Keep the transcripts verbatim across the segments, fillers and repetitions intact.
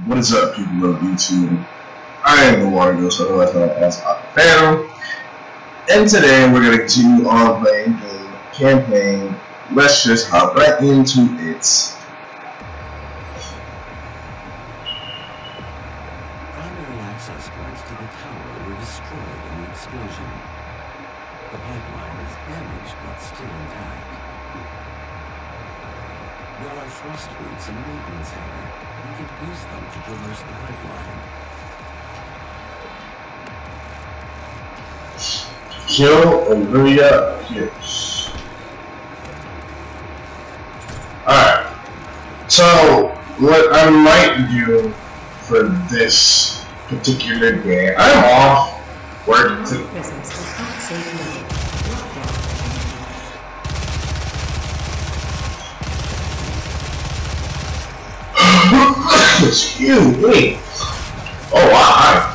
What is up, people of YouTube? I am the Water Ghost, otherwise known as Octafano, and today we're going to continue on playing game campaign. Let's just hop right into it. Primary access points to the tower were destroyed in the explosion. The pipeline is damaged but still intact. There are thrust boots in the maintenance hangar. You can use them to traverse the pipeline. Kill Olivia Pierce. Alright. So, what I might do for this particular day, I'm off work to. Excuse me. Oh wow. Hi.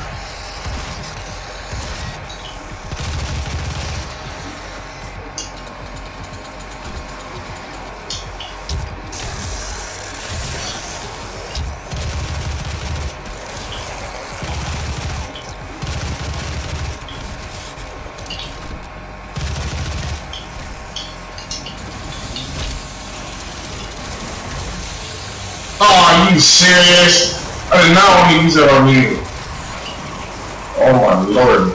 Oh, are you serious? I did not want to use that on you. Oh my lord.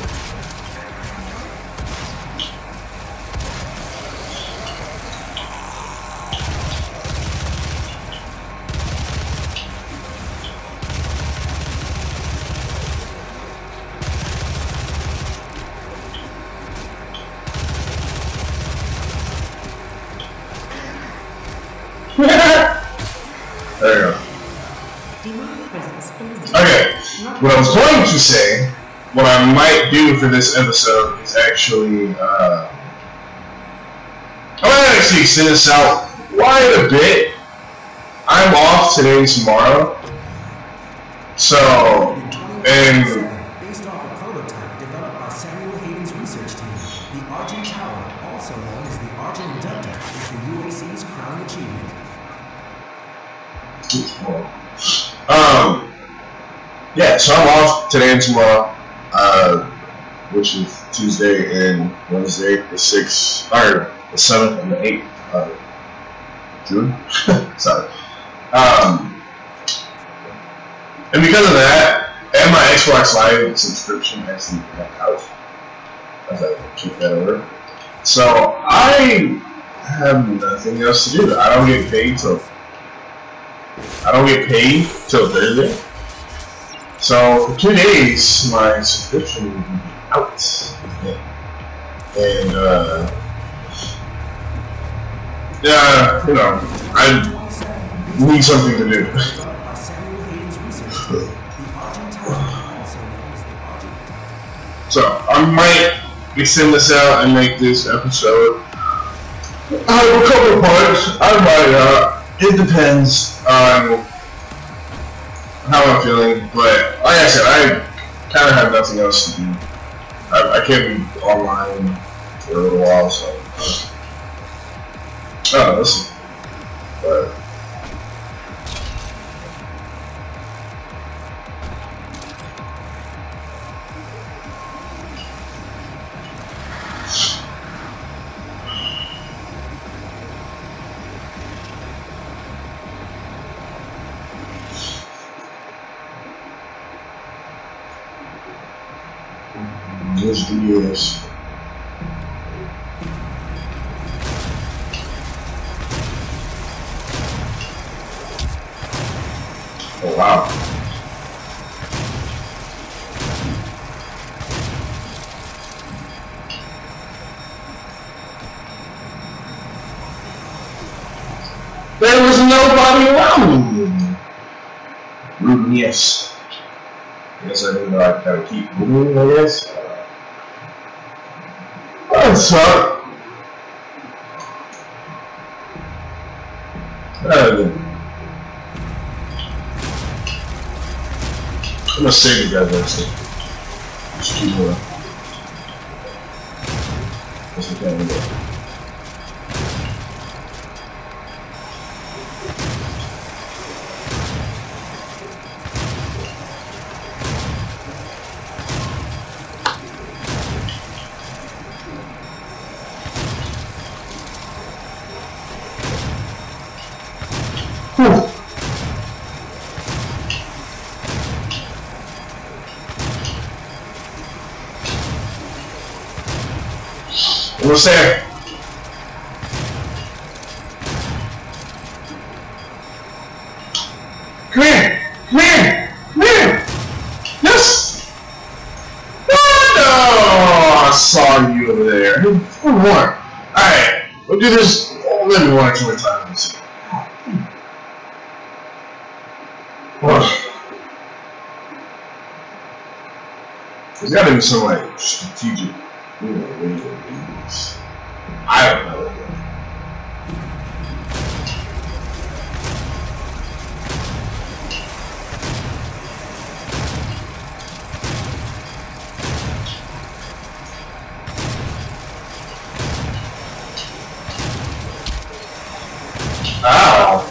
There you go. Okay, what I was going to say, what I might do for this episode is actually, uh, I'm gonna actually extend this out quite a bit. I'm off today and tomorrow, so, and based off a prototype developed by Samuel Hayden's research team, the Argent Tower, also known as the Argent Inductor, is the U A C's crown achievement. Um, yeah, so I'm off today and tomorrow, uh, which is Tuesday and Wednesday, the sixth, or the seventh and the eighth of June. Sorry. Um, and because of that, and my Xbox Live subscription actually went out, as I kick that over. So I have nothing else to do. I don't get paid till I don't get paid till Thursday. So for two days, my subscription will be out. And uh, yeah, you know, I need something to do. So I might extend this out and make this episode. I have a couple of parts. I might. Uh, It depends on how I'm feeling, but like I said, I kind of have nothing else to do. I, I can't be online for a little while, so oh, listen. But let's do this. Oh wow. There was nobody around. Mm, yes. Yes, I do know I gotta keep moving, I guess. What's up? Uh, I'm gonna save you guys next time. Just keep moving. Just look at it. Almost there. Come here! Come here! Come here! Yes! Oh, I saw you over there. One more. Alright, we'll do this oh, maybe one or two more times. Oh. There's gotta be some like strategic, you know, way to do this. I don't know. Ow!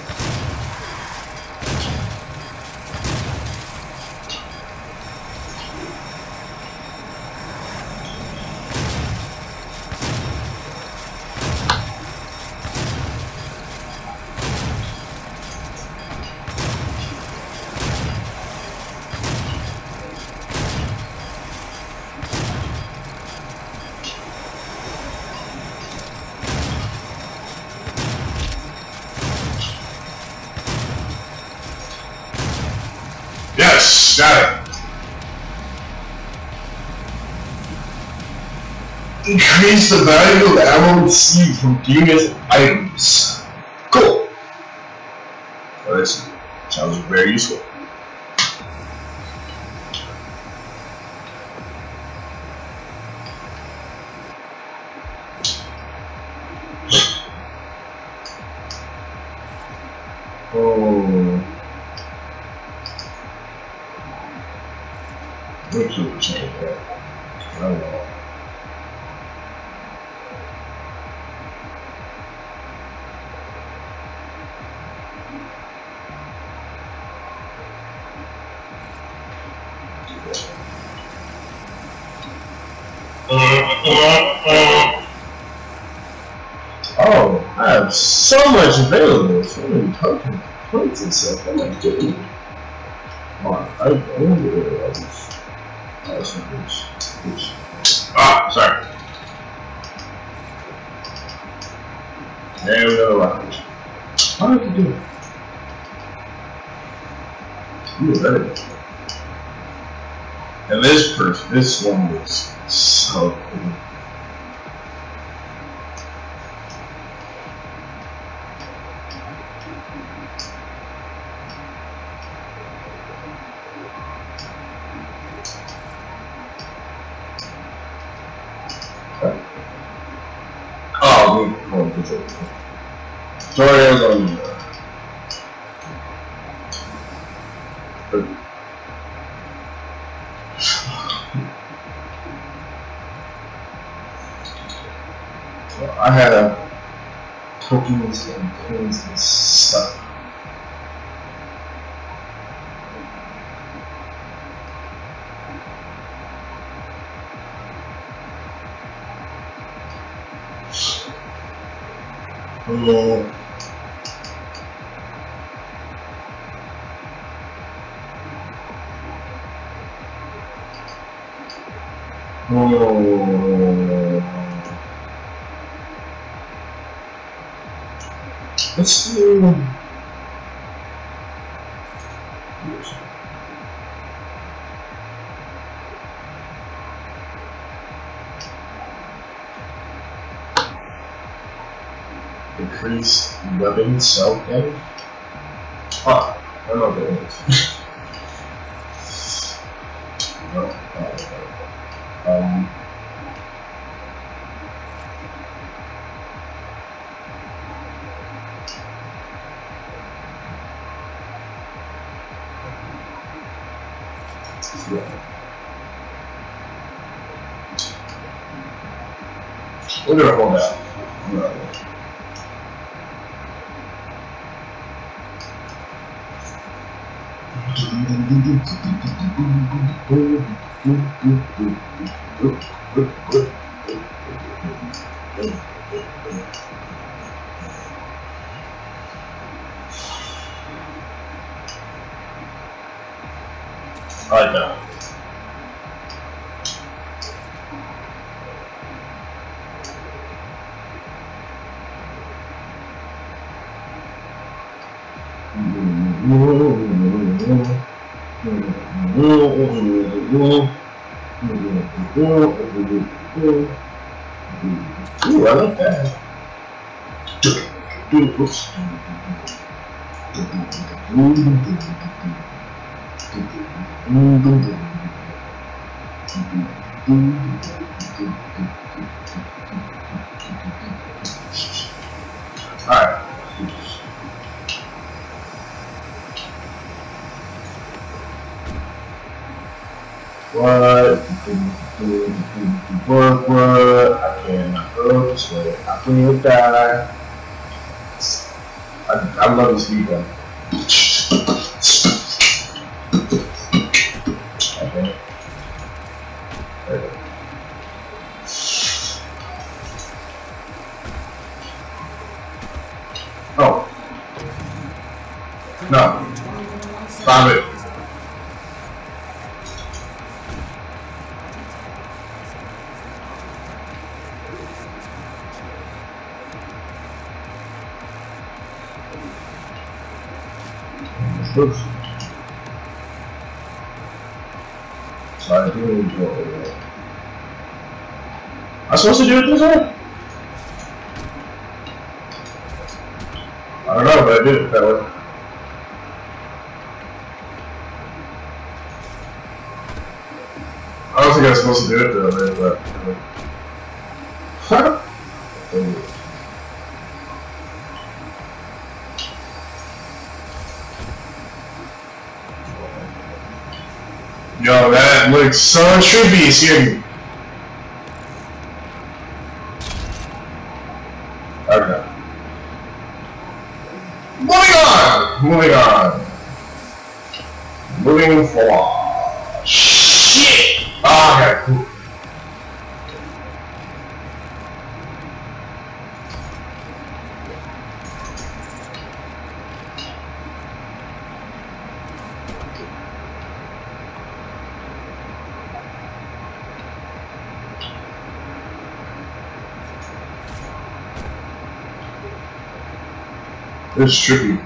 Yes, got it. Increase the value of ammo received from unit items. Cool. Well, this sounds very useful. Oh. Let's see what's in there. I don't know. Oh, I have so much available. So many token points and stuff. Oh my goodness. Come on, I don't get all this. That's not good. Ah, sorry. There we go. How did you do it? You were ready. And this person, this one was so cool. Oh, oh, good job. Tutorials on uh, well, I had a tokens and coins and stuff. Hello. Oh. Let's do. Increase weapon self damage. Ah, I don't know what that is. No, uh, um. Yeah. We're gonna hold that. No. I like that. Ooh, I like that. Oops. Alright. What? What? What? I cannot go this way. I will die. I, I love this beat though. Okay. There we go. Oh. No. Stop it. Oops. Sorry, I didn't do it. I'm supposed to do it this way? I don't know, but I did it that way. I don't think I was supposed to do it that way, but... Huh? Yo, that looks so trippy, excuse me. Okay. Moving on! Moving on. Moving forward. Shit! Oh, okay, cool. It's trippy.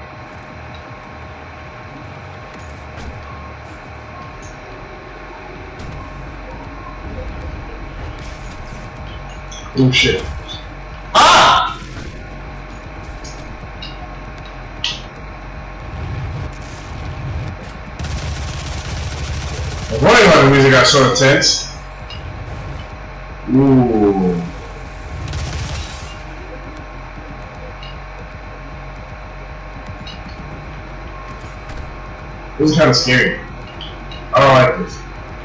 Oh shit. Ah! I was wondering why the music got so intense. Ooh. This is kind of scary. I don't like this.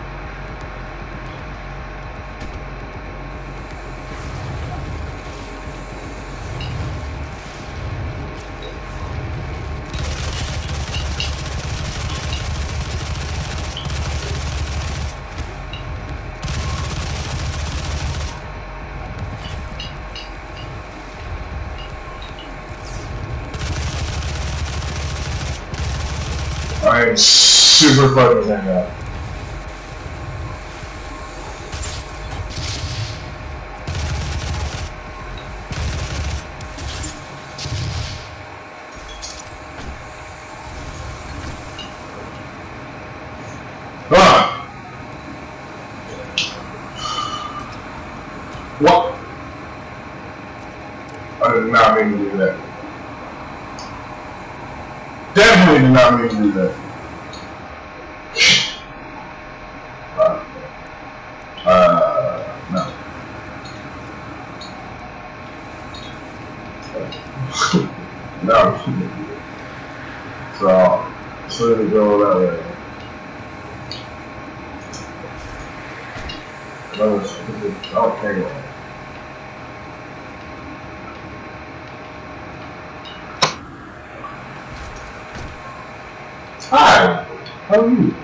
I am super fucking hang out. Ah! What? I did not mean to do that. Definitely did not mean to do that. Uh, uh, no. No. So, so to go that way. That was, okay. Hi! How are you?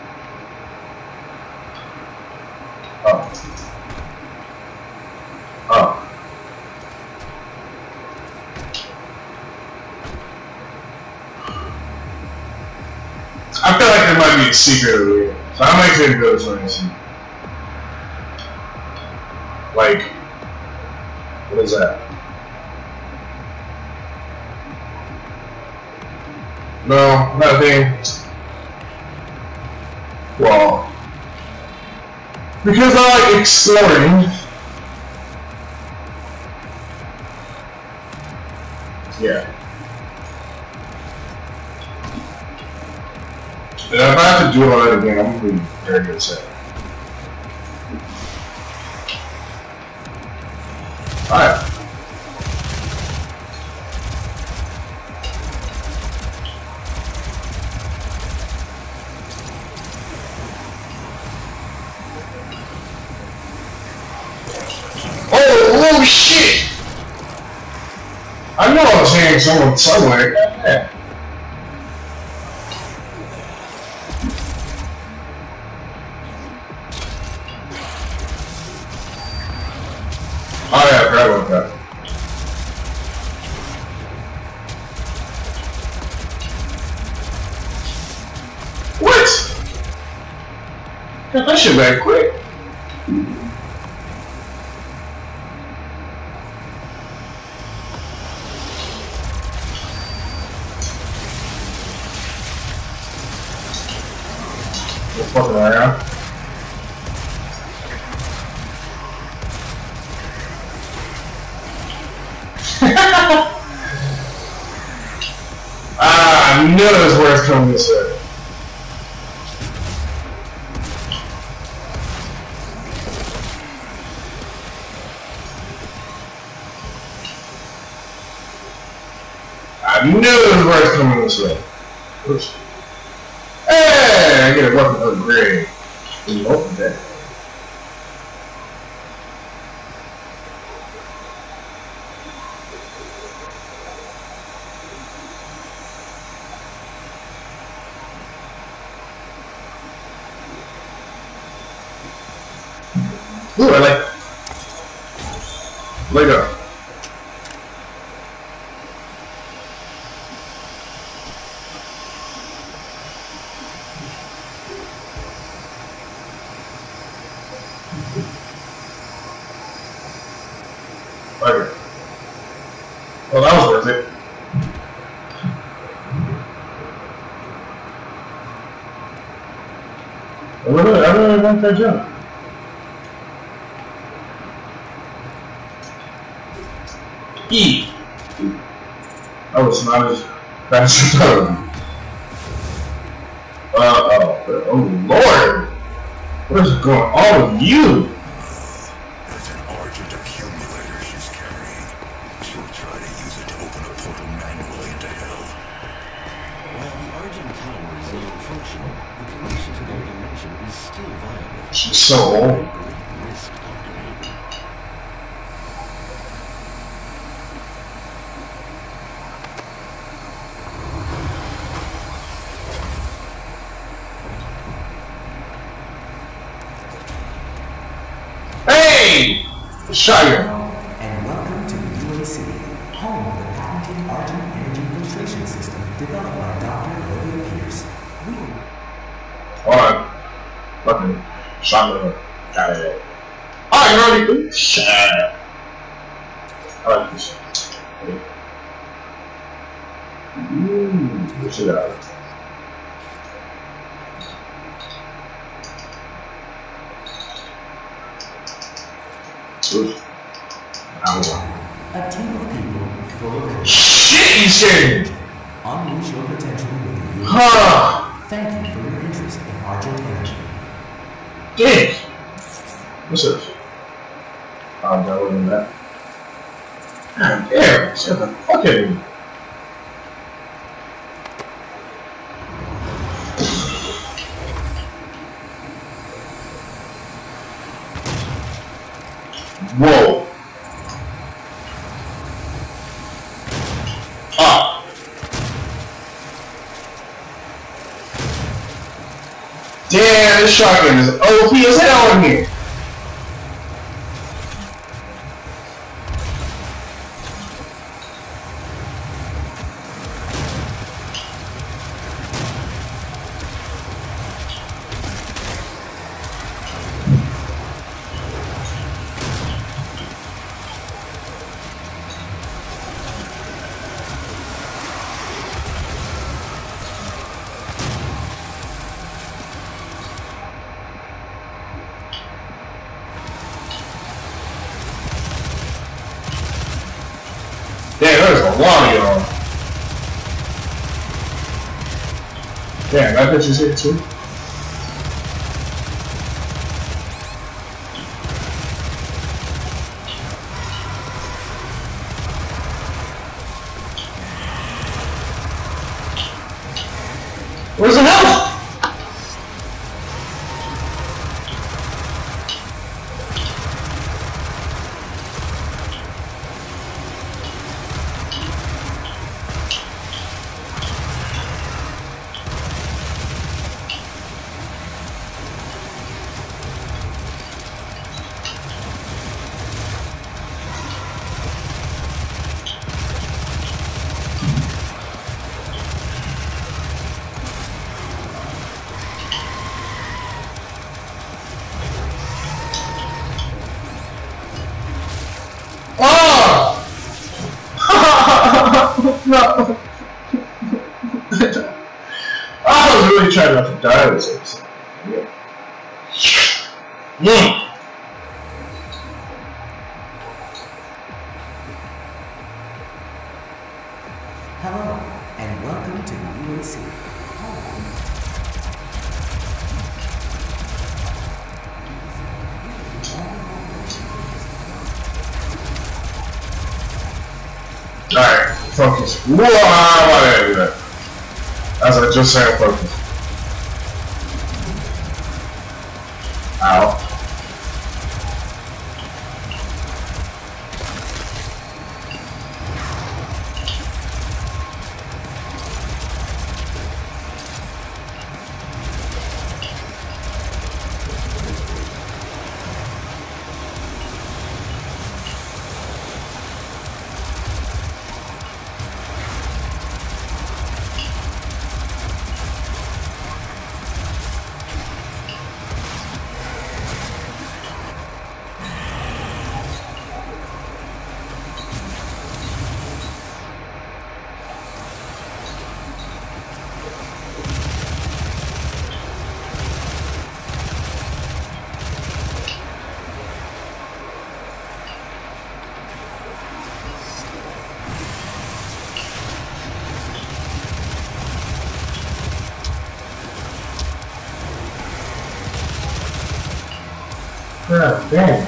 Oh. Oh. I feel like there might be a secret over here. So I'm actually gonna go this way and see. Like, what is that? No, nothing. Well, because I like exploring. Yeah. And if I have to do all that again, I'm going to be very upset. Alright. Oh, oh shit! I know I was hearing someone somewhere. Yeah. Oh yeah, grab one that. What? Got that shit back quick. What fucking around? Ah, I knew it was worth coming this way. I knew it was worth coming this way. Oops. Hey, I get a weapon upgrade. We opened that. Ooh, I like Lego. Okay. Well, that was worth it. I really, I really like that jump. E. That was not as fast as I thought. Uh oh. Oh Lord! What is going on with you? That's an Argent accumulator she's carrying. She'll try to use it to open a portal manually into hell. While the Argent Tower is non-functional, the connection to their dimension is still viable. She's so old. Great risk upgrade. Hey! Shire. And welcome to the U A C, home of the patented Argent Energy Filtration System developed by Doctor Olivia Pierce. We Hold on. Fucking shotgun. Got it. Oh, you already do? Shit. I like this. Okay. Ooh, good shit out of it. Oof. A team of people full of energy. Shit, you scared me! Unleash your potential with the U A C. Huh. Thank you for your interest in Argent Energy. Dick! What's this? I'm downloading that. God damn, shut the fuck out of me. Whoa. Ah. Damn, this shotgun is O P as hell in here. one of y'all. Damn, that bitch is here too. Where's the health? No. I was really trying not to die this episode. Yeah. Yeah. Hello, and welcome to the U A C. Alright, focus. Whoa, why did I do that? As I just said, focus. Ow. God damn.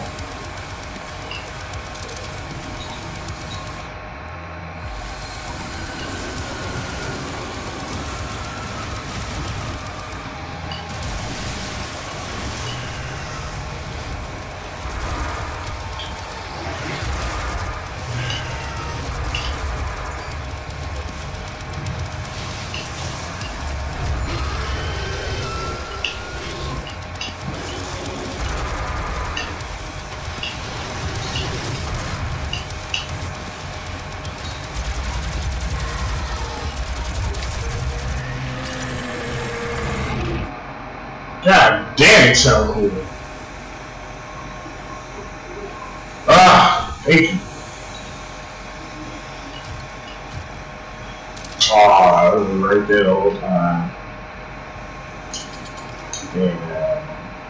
God damn, it sounds cool. Ah, thank you. Ah, I was right there the whole time. Yeah.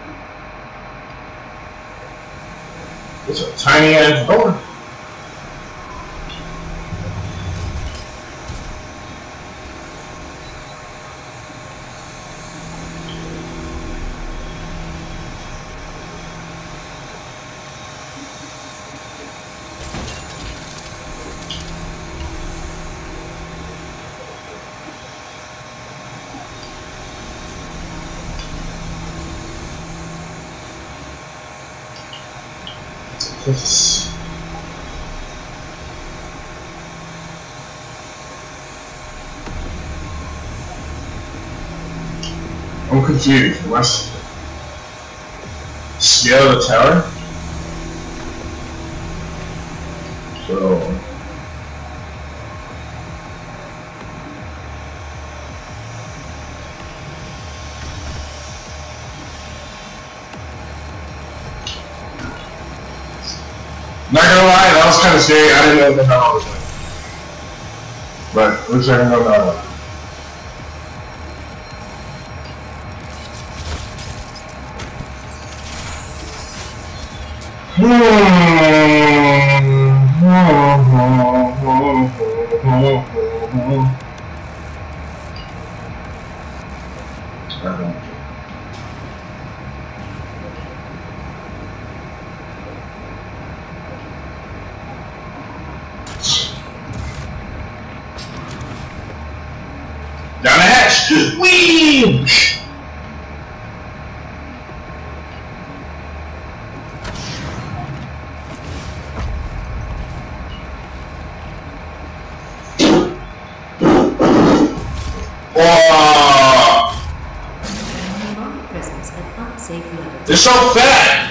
It's a tiny ass door. Yes. I'm confused. What's scale of the tower? So not gonna lie, that was kind of scary. I didn't know what the hell I was doing. But looks like I'm going that way. Hmm. Okay. Down the hatch! Whee! They're so fat!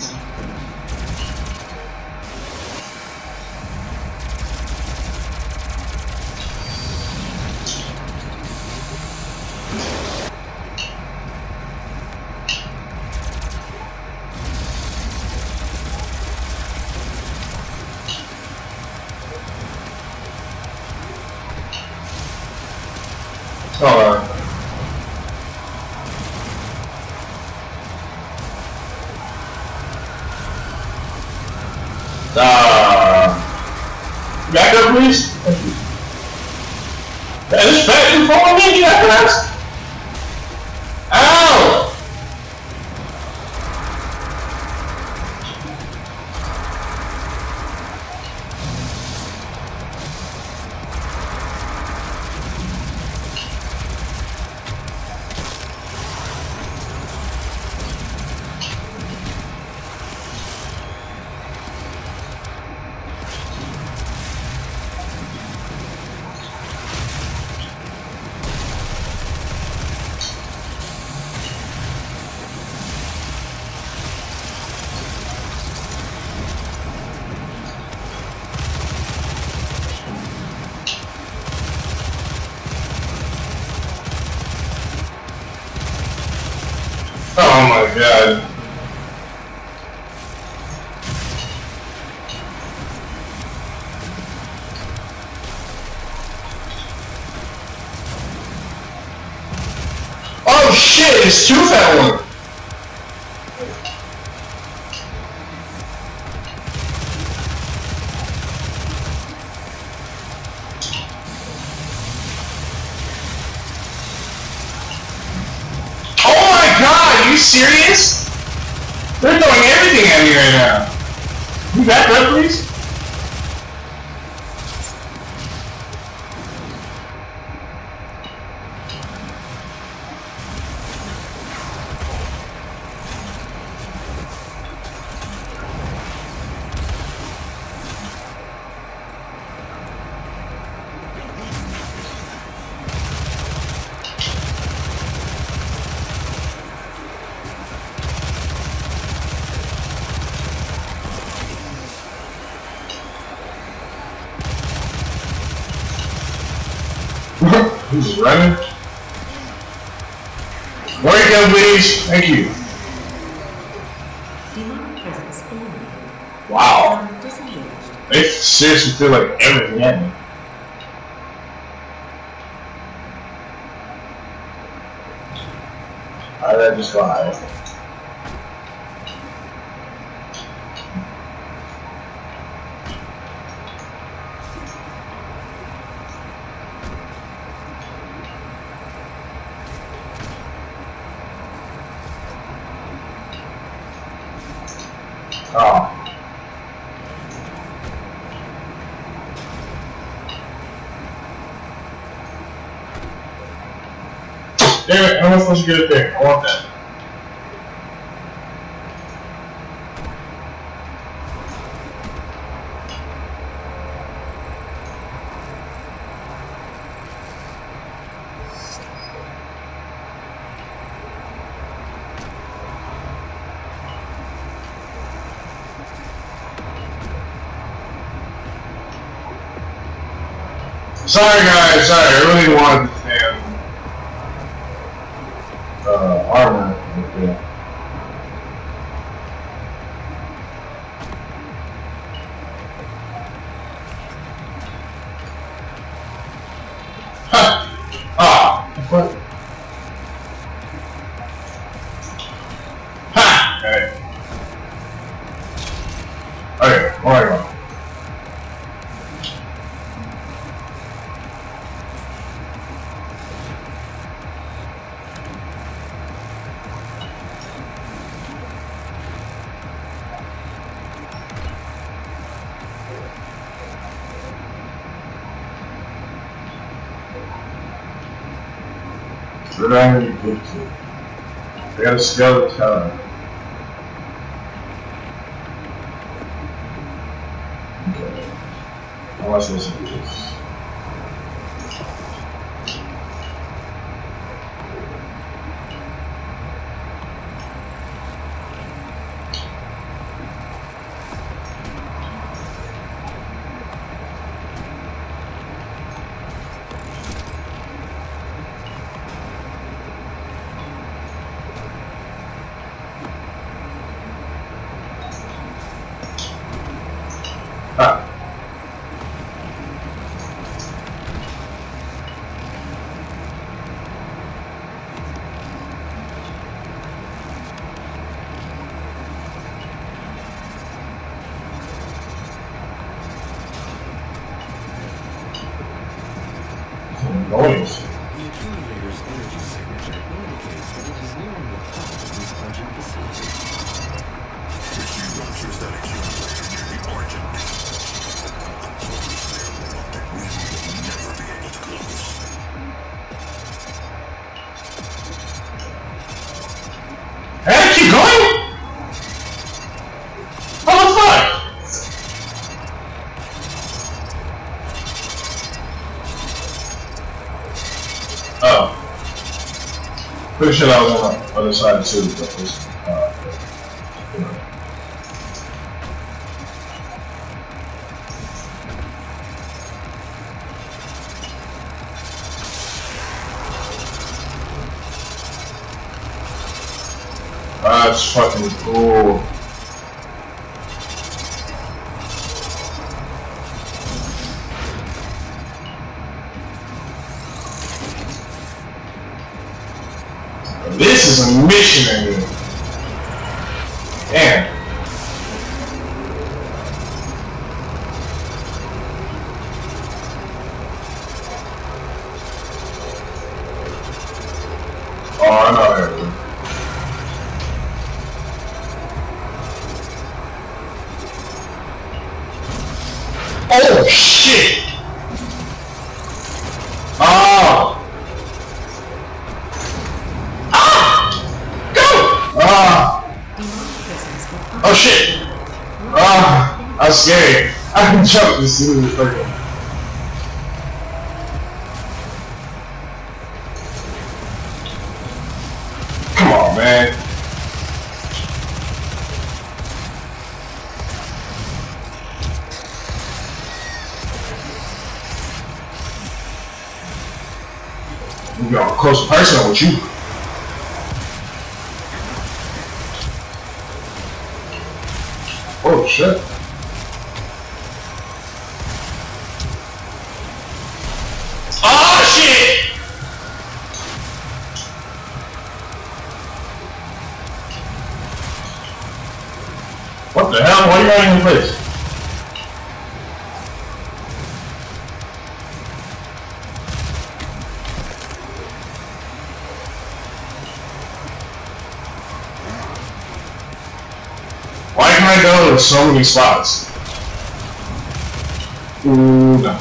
Hold on. Uh, back up, please. Thank you. That is fat and falling in, jackass. Ow! Oh my god. Oh shit, it's two fat one. Are you serious? They're throwing everything at me right now. You back up, please? He's just running. Where you go, please? Thank you. Wow. They seriously feel like everything at me. How did I just go high? Oh. Damn it, how am I supposed to get it there? I want that. Sorry guys, sorry, I really wanted this damn uh, armor. Yeah. Ha! Ah! What? Ha! Okay. Okay, alright, alright. What do I need to get to? I gotta scale the tower. Okay. How am I supposed to do this? Ah. Noise. The accumulator's energy signature indicates that it is nearing the top of this Argent facility. If you ruptures that accumulator near the Argent, that we will never be able to close. Hey, keep going! What the fuck? Oh. Pretty sure I was on the other side too, but it was, uh, you know. That's fucking cool. This is a mission in here. Damn. Oh, I know that. Oh shit! Oh! Oh shit! Ah, I'm scared. I can jump as soon as it's okay. Come on, man. We got close personal with you. Oh shit. Oh shit! What the hell? Why are you running in place? Why can I go to so many spots? Ooh, no.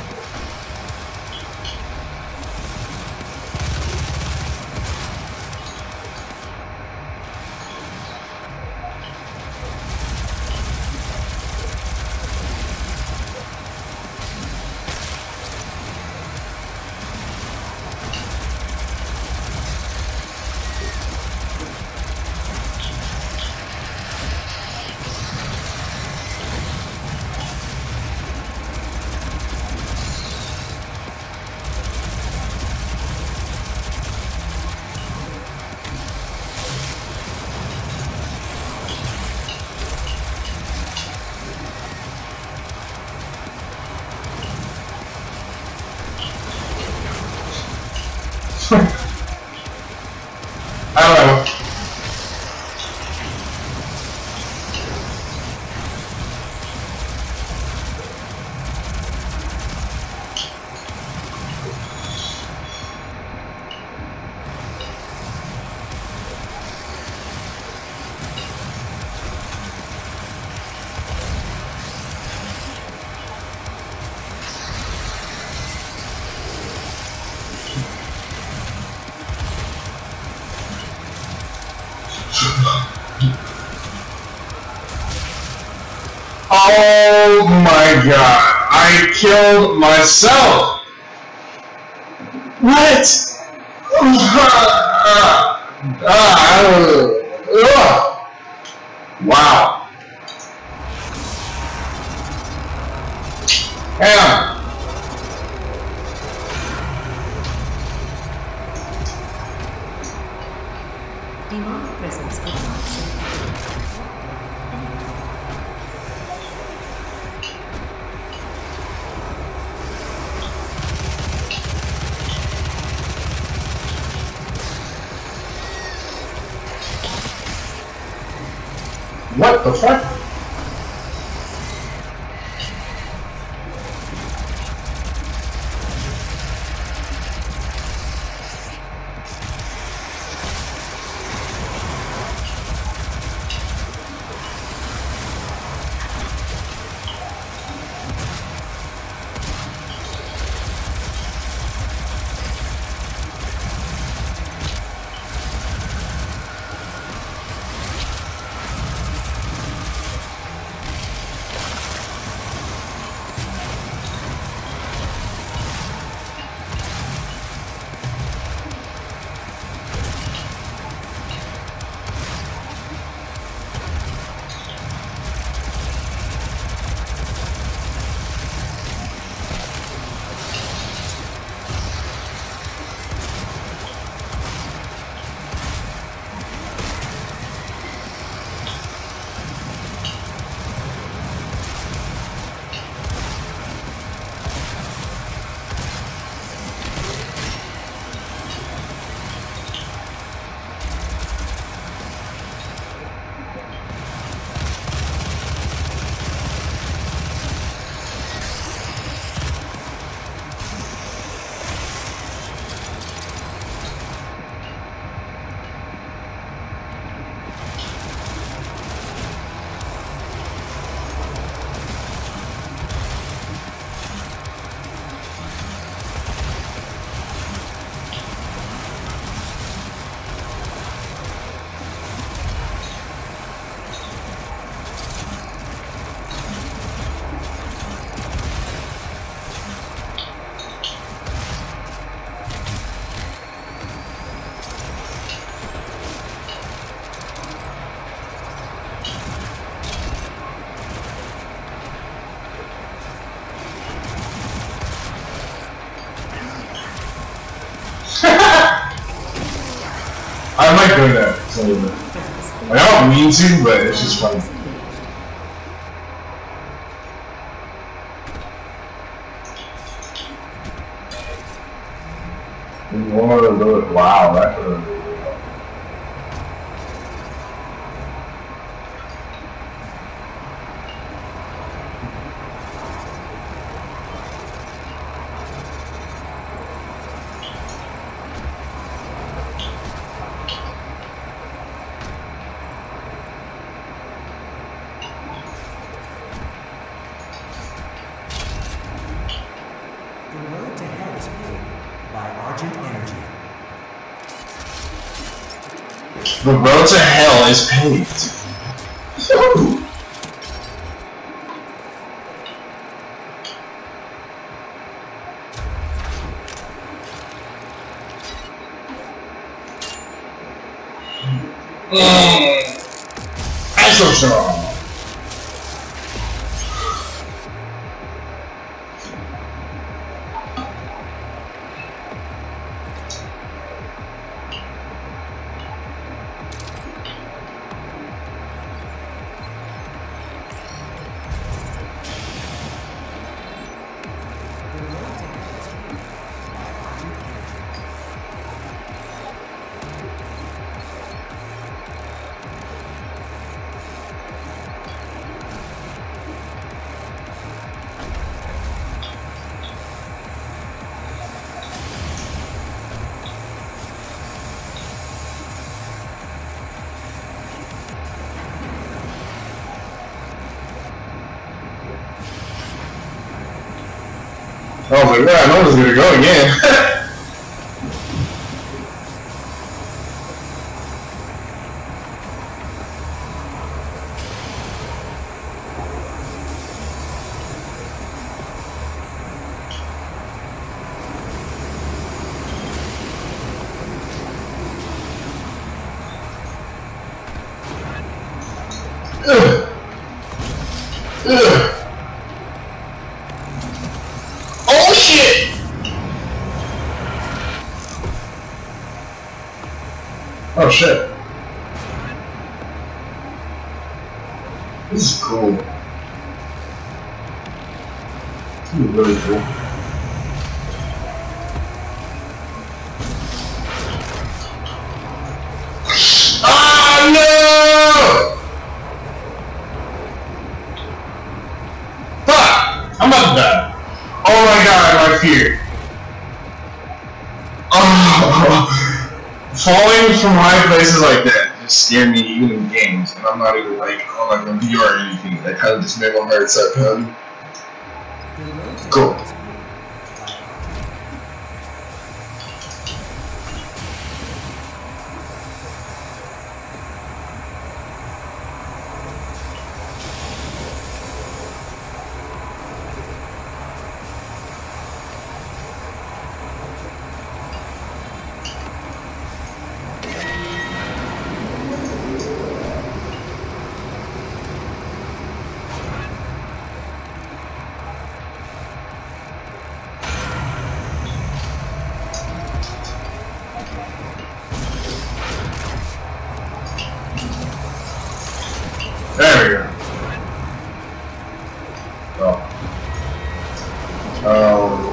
I don't know. Oh my god, I killed myself! What? Wow. Damn. Demonic presence of toxic. What the fuck? I might go there. So, I don't mean to, but it's just fun. Wow, that's a The road to hell is paved. Mmm. I'm so strong. I was like, yeah, I know this is gonna go again. Ugh. Ugh. Oh shit! Oh shit. This is cool. This is really cool. Ah no! Fuck! I'm about to die. Oh my god, my fear. Oh, falling from high places like that just scare me even in games, and I'm not even like on like a V R or anything. That kind of just made my heart start pounding. Cool. There we go. Oh. Um.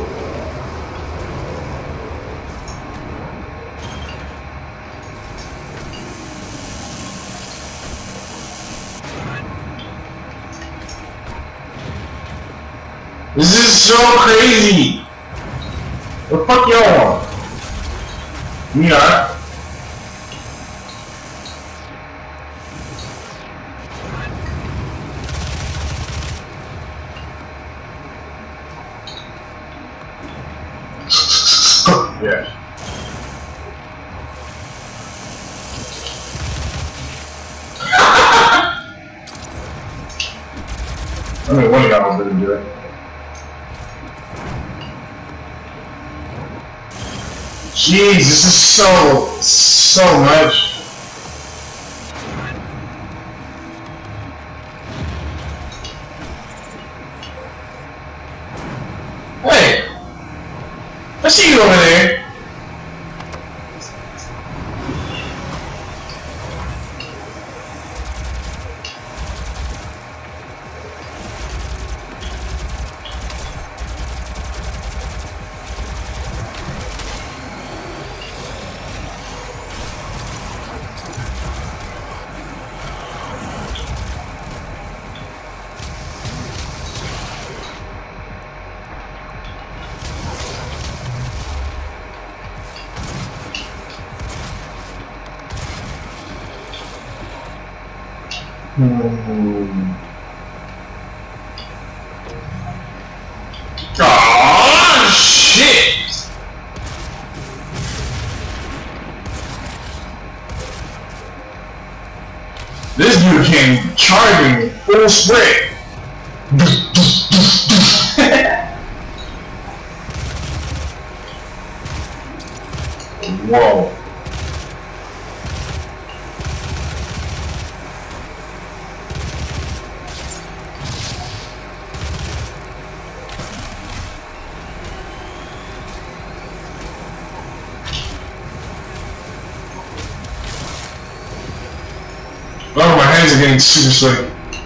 This is so crazy! What the fuck y'all want? You not? Yeah. I mean, one of y'all didn't do it. Jeez, this is so, so much. Hey! I see you over there. Hmm. Oh shit! This dude came charging full spray. Whoa. Oh, my hands are getting super sweaty.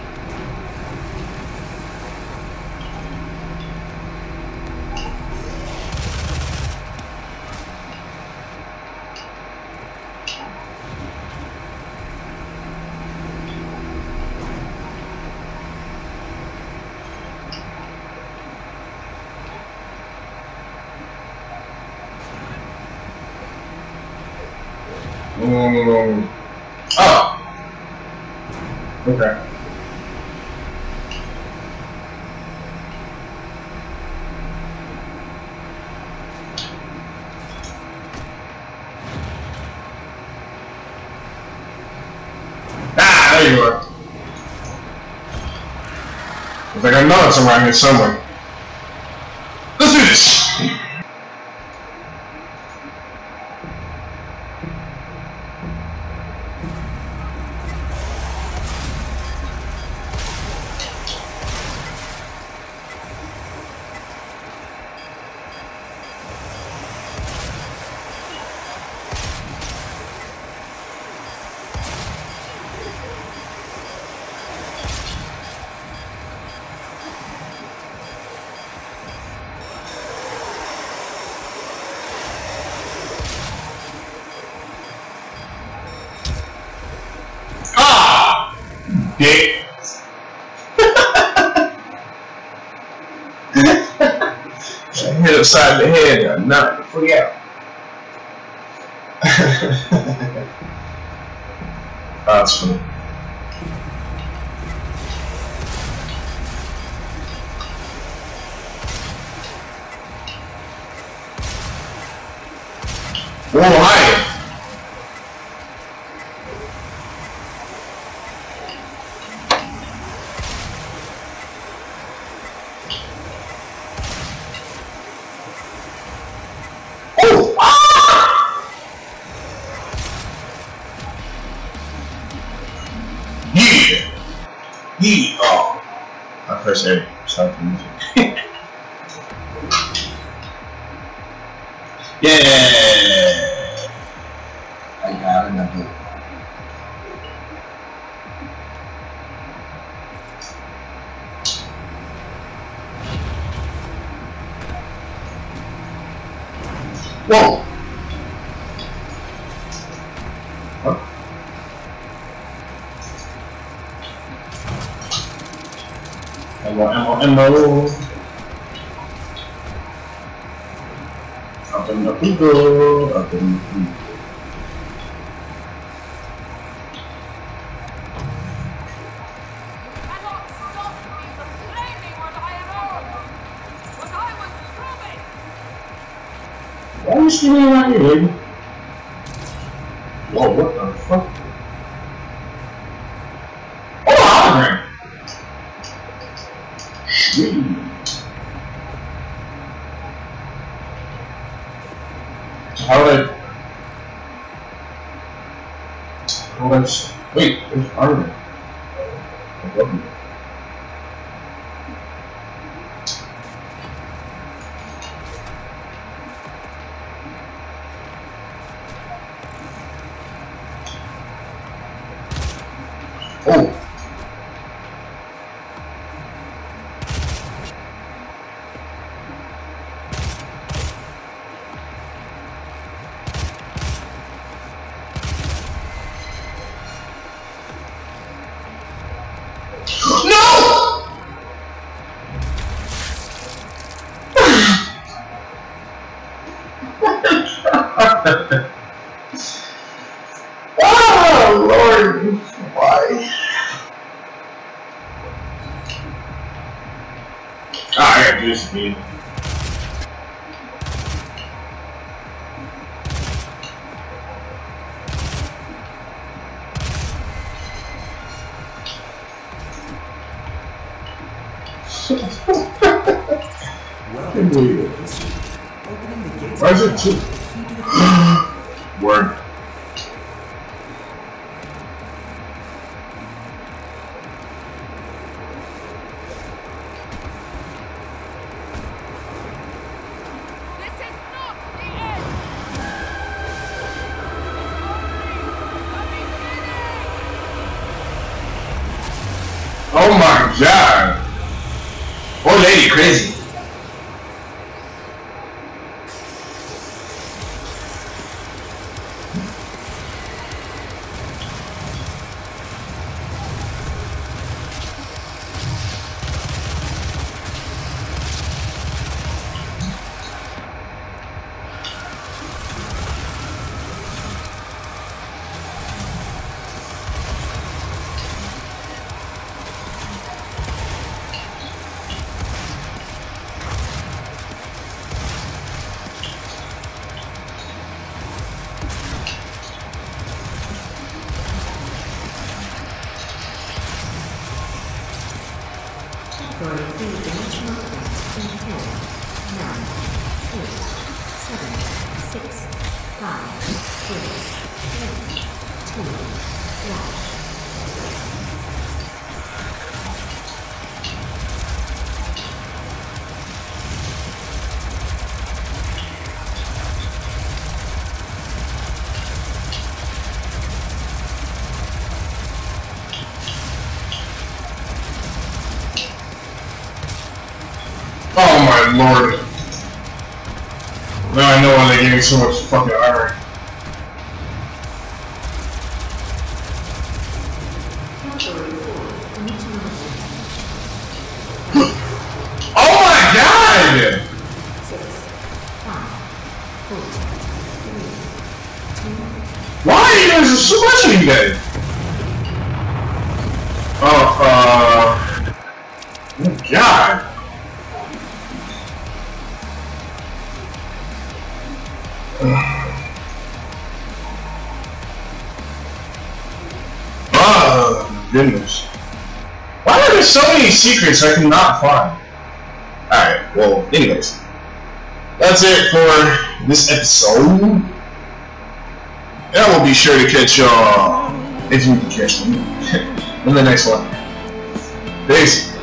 Um, oh. Okay. Ah, there you are. It's like I know it's around here somewhere. Let's do this! Dick. Hit upside the head and knock the fuck out. That's funny. Whoa, hi! Oh! Ah! Yeah! Yeah! Oh! I press A. Start the music. Yeah! I got another. Whoa! Huh? Ammo, ammo, ammo! Up in the pool, up in the pool. Why are you screaming around here, lady? Whoa, what the fuck? Oh, hologram! Sweet. How did I... How did I... Wait, there's armor. I love you. Oh! No! Oh, Lord! Why? Ah, I gotta do this again. Welcome to the Opening the gates. Why is it two? Word. Oh my god! Old lady crazy. For three-dimensional effects in ten, nine, eight, seven, six, five, four, three, two, one. Oh my lord. Now I know why they gave me so much fucking armor. Oh my god! Why? There's so much of you guys. Oh, uh... oh god. Oh, goodness. Why are there so many secrets I cannot find? Alright, well, anyways. That's it for this episode. And I will be sure to catch y'all, if you can catch me, in the next one. Peace.